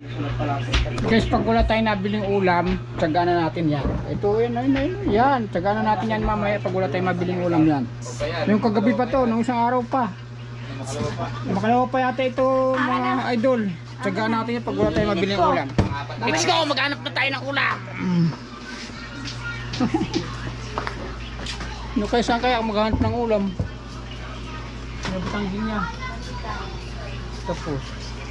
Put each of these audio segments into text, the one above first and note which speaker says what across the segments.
Speaker 1: Guys, pag wala tayong nabiling ulam, tsagaan na natin yan. Ito, yan. Tsagaan na natin yan mamaya pag wala tayong mabiling ulam yan. Yung kagabi pa to, nung isang araw pa. Makalawa pa yata ito, mga idol. Tsagaan natin yan pag wala tayong mabiling ulam. Let's go! Maghanap na tayo ng ulam! No, kaya saan kaya maghanap ng ulam? Nabatangin niya. Tapos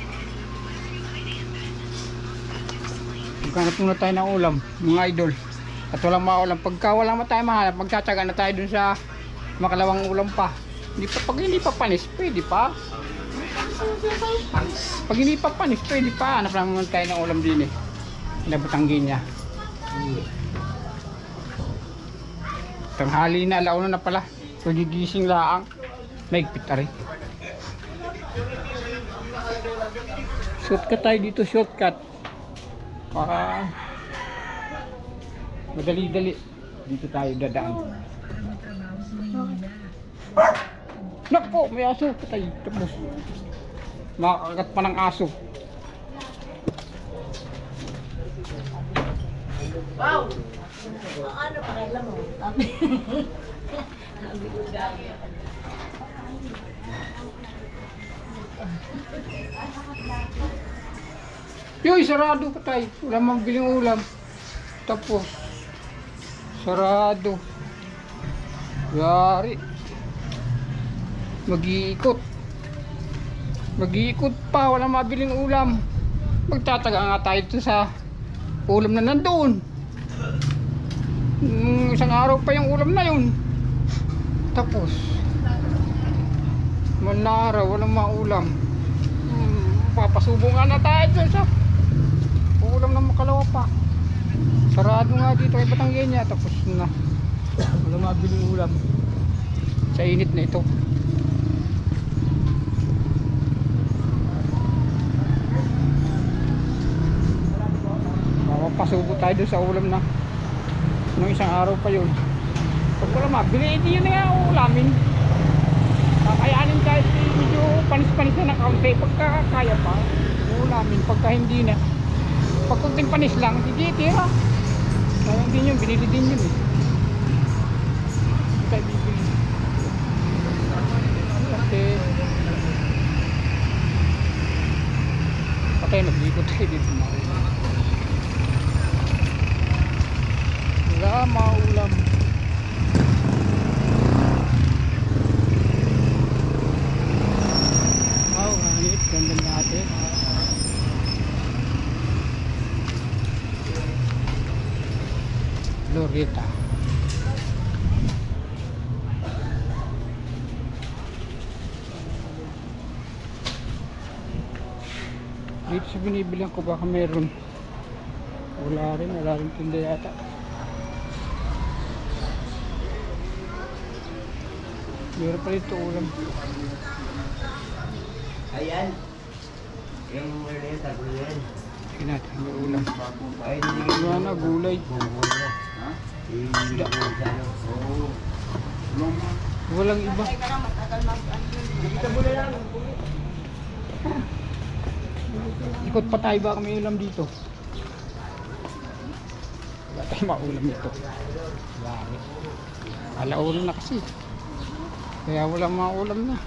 Speaker 1: maghanap muna tayo ng ulam, mga idol. At walang maulam. Pagka walang tayo mahanap, magtsatsaga na tayo dun sa makalawang ulam pa. Pag hindi pa panis, pwede pa. Pag hindi pa panis, pwede pa. Hanap naman tayo ng ulam din eh. Nabatangin niya. Tanghali na, alauna na pala. So gigising laang. Maigpit na rin. Shortcut tayo dito, shortcut. Para madali-dali dito tayo dadaan. Nako, may aso patay. Tapos makakagat pa ng aso.
Speaker 2: Wow! Ano pa kailan mo?
Speaker 1: Yoy, sarado pa tayo. Wala mang biling ulam. Tapos sarado. Yari. Mag-iikot. Mag-iikot pa. Wala mabiling ulam. Magtataga nga tayo dito sa ulam na nandoon. Isang araw pa yung ulam na yun. Tapos manara, walang maulam. Papasubo nga na tayo dyan sa ulam ng makalawa pa. Sarado nga dito kay Batanggenya. Tapos na walang mabiling ulam sa init na ito. Papasubo tayo doon sa ulam na nung isang araw pa yun. Pag wala mabili, hindi yun nga ulamin. Kakayanin kahit medyo panis-panis na ng kaunti. Pagkakaya pa, ulamin. Pagka hindi na, pag kunting panis lang, hindi tira. Kaya hindi yun, binili din yun eh. Hindi tayo bibili. Kasi patay, nag-ikot tayo dito. Wala maulam. Wow, hanip. Ganda natin. Loretta. Dito sa binibilang ko baka meron. Wala rin tinda yata. Meron pa rito ulam.
Speaker 3: Ayan. Yung tagulo yan.
Speaker 1: Sige natin, may ulam.
Speaker 3: Ay, hindi
Speaker 1: Wala na, gulay.
Speaker 3: Ha? Hindi
Speaker 1: Walang iba. Ikot pa tayo, baka may ulam dito. Wala tayong maulam ito. Wala. Alauna na kasi. Kaya walang maulam na.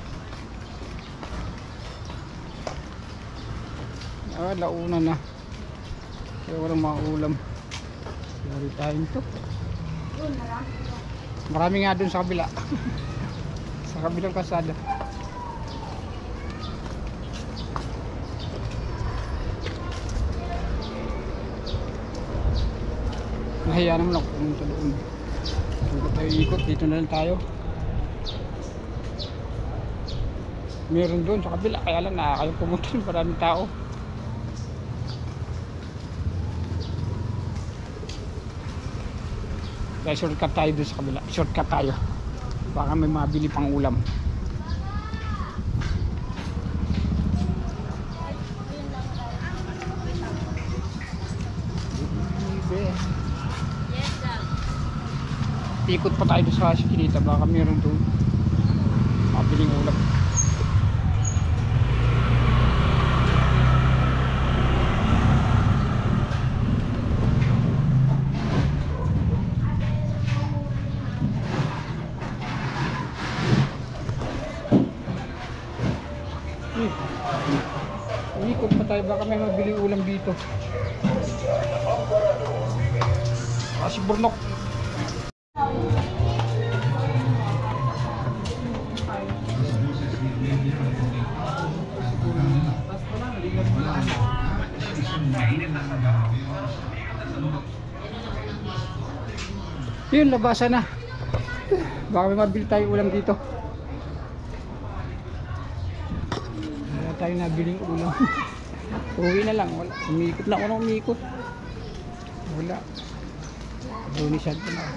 Speaker 1: Launa na. Kaya walang maulam. Yari tayo ito. Marami nga dun sa kabila. Sa kabilang kasada. Nahiya naman ako pumunta doon. Dito tayo ikot, dito na lang tayo. Meron doon sa kabila, kaya lang nakakayo pumunta ng maraming tao. Kaya shortcut tayo doon sa kabila. Shortcut tayo. Baka may mabili pang ulam. Ikot pa tayo doon sa Sikilita. Baka meron doon mabiling ulam. baka may mabili ulam dito. Si Burnok. Yun, labasan na. Baka may mabili tayong ulam dito. Wala tayong nabiling ulam. Uwi na lang. Wala. Umikot na ako na umikot. Wala. Dunisad ko na ako.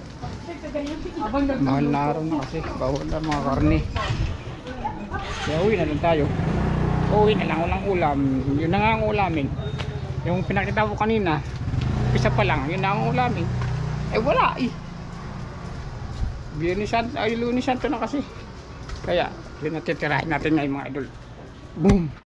Speaker 1: Mahal na araw na kasi. Bawal na mga karne. Kaya uwi na lang tayo. Uwi na lang. Walang ulam. Yun na nga ang ulamin. Yung pinakita ko kanina, isa pa lang. Yun na ang ulamin. Eh wala eh. Biyernes Santo, ay Lunes Santo na kasi. Kaya, yun natitirahin natin ngayon mga idol. Boom!